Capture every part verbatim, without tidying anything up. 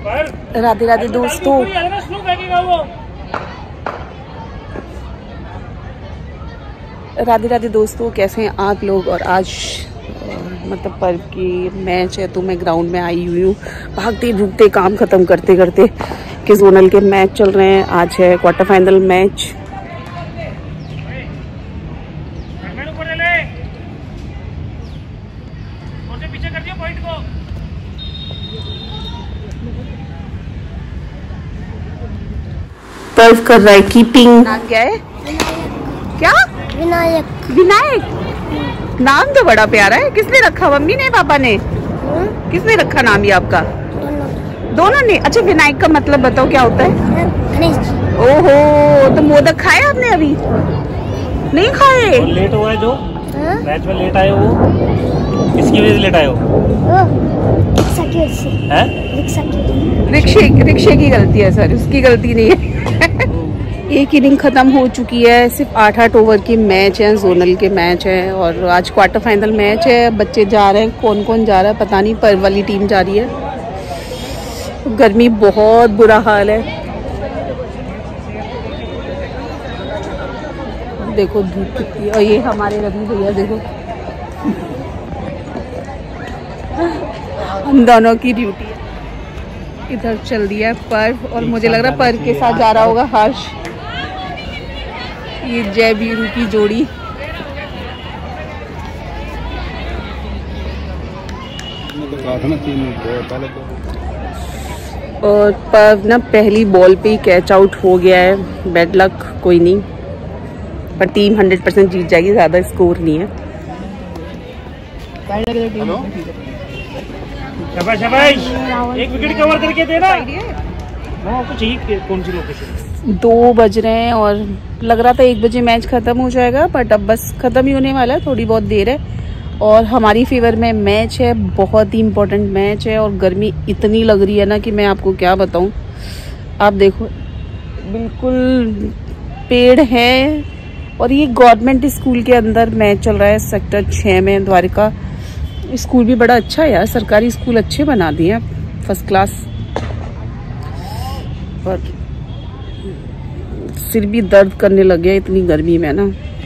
राधे राधे दोस्तों, राधे राधे दोस्तों, कैसे हैं आप लोग। और आज मतलब पर्व की मैच है तो मैं ग्राउंड में आई हुई हूँ, भागते भूगते काम खत्म करते करते कि जोनल के मैच चल रहे हैं। आज है क्वार्टर फाइनल मैच। पर्व कर रहा है कीपिंग। नाम क्या है? क्या? विनायक। विनायक नाम तो बड़ा प्यारा है। किसने रखा? मम्मी ने, पापा ने? किसने रखा नाम ये आपका? दोनों। दोनों ने। अच्छा, विनायक का मतलब बताओ क्या होता है? गणेश। ओहो, तो मोदक खाए आपने? अभी नहीं खाए? लेट हुआ है जो मैच में लेट आए हो, किसकी वजह से लेट आए हो? रिक्शा की वजह से। हैं? रिक्शा की। रिक्शे रिक्शे की गलती है सर, उसकी गलती नहीं है। एक इनिंग खत्म हो चुकी है। सिर्फ आठ आठ ओवर की मैच है, जोनल के मैच है और आज क्वार्टर फाइनल मैच है। बच्चे जा रहे हैं, कौन कौन जा रहा है पता नहीं। पर्व वाली टीम जा रही है। गर्मी बहुत बुरा हाल है। देखो धूप कितनी है। और ये हमारे रवि भैया देखो, हम दोनों की ड्यूटी है। इधर चल रही है पर्व और मुझे लग रहा है पर्व के साथ जा रहा होगा हर्ष। ये जय वीरू की जोड़ी। और पर्व ना पहली बॉल पे ही कैच आउट हो गया है। बैड लक, कोई नहीं, पर टीम हंड्रेड परसेंट जीत जाएगी। ज्यादा स्कोर नहीं है। शाबाश शाबाश, एक विकेट कवर करके देना। आपको चाहिए कौन सी लोकेशन? दो बज रहे हैं और लग रहा था एक बजे मैच खत्म हो जाएगा, बट अब बस खत्म ही होने वाला है। थोड़ी बहुत देर है और हमारी फेवर में मैच है। बहुत ही इम्पोर्टेंट मैच है और गर्मी इतनी लग रही है ना कि मैं आपको क्या बताऊं। आप देखो, बिल्कुल पेड़ है और ये गवर्नमेंट स्कूल के अंदर मैच चल रहा है, सेक्टर छः में। द्वारिका स्कूल भी बड़ा अच्छा है यार, सरकारी स्कूल अच्छे बना दिए हैं, फर्स्ट क्लास। पर सिर भी दर्द करने लग गया इतनी गर्मी में ना।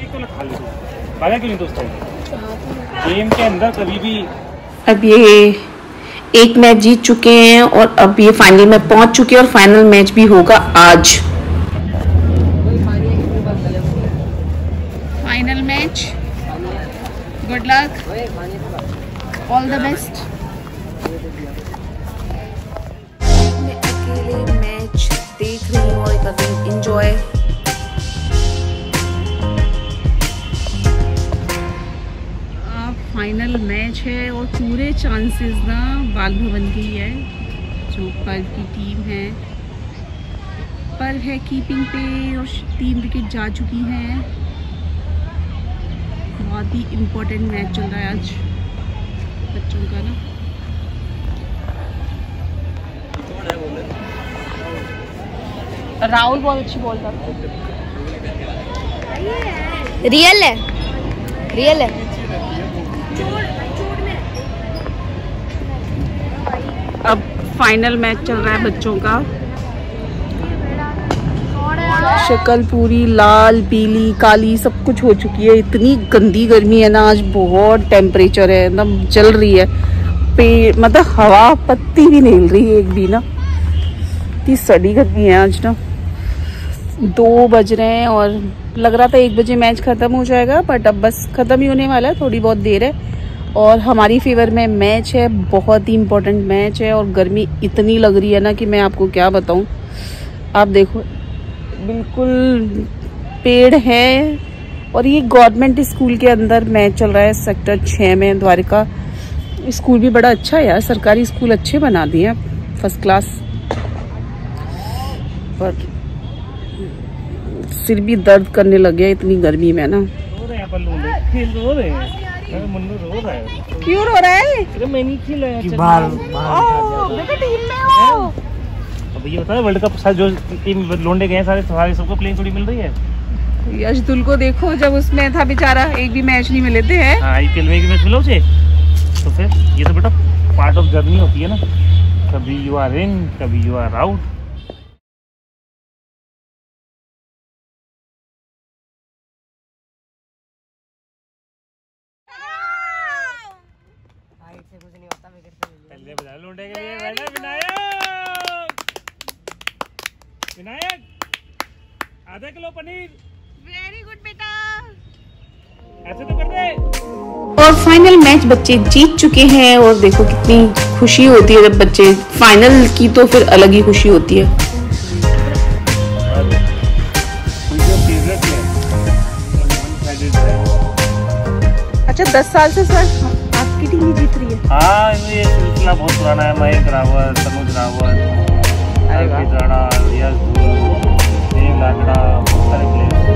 गेम के अंदर कभी भी अब ये एक मैच जीत चुके हैं और अब ये फाइनल में पहुंच चुके हैं और फाइनल मैच भी होगा आज। Final match, good luck, all the best. मैं अकेले मैच देख रही हूँ और कभी एंजॉय। फाइनल मैच है और पूरे चांसेस ना बाल भवन की है, जो पर्व की टीम है। पर्व है कीपिंग पे और तीन विकेट जा चुकी हैं। बहुत ही इम्पोर्टेंट मैच चल रहा है आज बच्चों का ना। राहुल बहुत अच्छी बॉल करता है। रियल है, रियल है। अब फाइनल मैच चल रहा है बच्चों का। शक्ल पूरी लाल पीली काली सब कुछ हो चुकी है। इतनी गंदी गर्मी है ना आज, बहुत टेम्परेचर है, एकदम जल रही है। पे मतलब हवा पत्ती भी नहीं हिल रही है एक भी ना। इतनी सड़ी गर्मी है आज ना। दो बज रहे हैं और लग रहा था एक बजे मैच खत्म हो जाएगा, बट अब बस खत्म ही होने वाला है। थोड़ी बहुत देर है और हमारी फेवर में मैच है। बहुत ही इम्पोर्टेंट मैच है और गर्मी इतनी लग रही है ना कि मैं आपको क्या बताऊं। आप देखो, बिल्कुल पेड़ है और ये गवर्नमेंट स्कूल के अंदर मैच चल रहा है, सेक्टर छः में। द्वारिका स्कूल भी बड़ा अच्छा है यार, सरकारी स्कूल अच्छे बना दिए हैं, फर्स्ट क्लास। पर सिर भी दर्द करने लग गया इतनी गर्मी में ना। रो रहे हैं रो रहे हैं। रो रहा है। क्यों रो रहा है? अरे मैं नहीं खिलाया टीम में हो। अब ये बता, वर्ल्ड कप जो टीम लौंडे गए सारे सारे सबको प्लेइंग थोड़ी मिल रही है। यशदुल को देखो, जब उसमें था बेचारा एक भी मैच नहीं मिले थे। हैं आईपीएल में एक मैच मिला उसे, तो फिर ये तो बेटा पार्ट ऑफ जर्नी होती है ना। कभी यू आर इन, कभी यू आर आउट। पहले बजा लौंडे के लिए बैठा विनायक। विनायक आधा किलो पनीर। वेरी गुड बेटा। ऐसे तो कर दे। और फाइनल मैच बच्चे जीत चुके हैं और देखो कितनी खुशी होती है जब बच्चे फाइनल की, तो फिर अलग ही खुशी होती है। अच्छा दस साल से सर आपकी टीम ही जीत रही है? हाँ ये सिलसिला बहुत पुराना है। मयंक रावत, तनुज रावत, अर्पित राणा, रियाज धूल, देव लाकड़ा, बहुत सारे प्लेयर्स।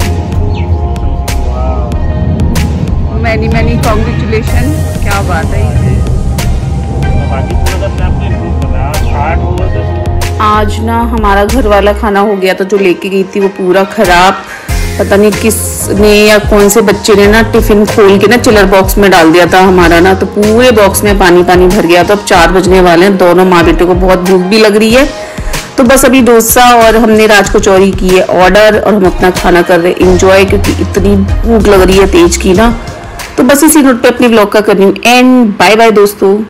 मैनी मैनी कॉन्ग्रेचुलेशन, क्या बात है। बाकी पूरा अपने आप को इम्प्रूव कर रहा है। आठ ओवर से आज ना हमारा घर वाला खाना हो गया था जो लेके गई थी वो पूरा खराब। पता नहीं किसने या कौन से बच्चे ने ना टिफिन खोल के ना चिलर बॉक्स में डाल दिया था हमारा ना, तो पूरे बॉक्स में पानी पानी भर गया। तो अब चार बजने वाले हैं, दोनों माँ बेटे को बहुत भूख भी लग रही है। तो बस अभी डोसा और हमने राज कचौरी की है ऑर्डर और हम अपना खाना कर रहे हैं इंजॉय, क्योंकि इतनी भूख लग रही है तेज की ना। तो बस इसी नोट पे अपनी व्लॉग का कर रही हूँ एंड बाय बाय दोस्तों।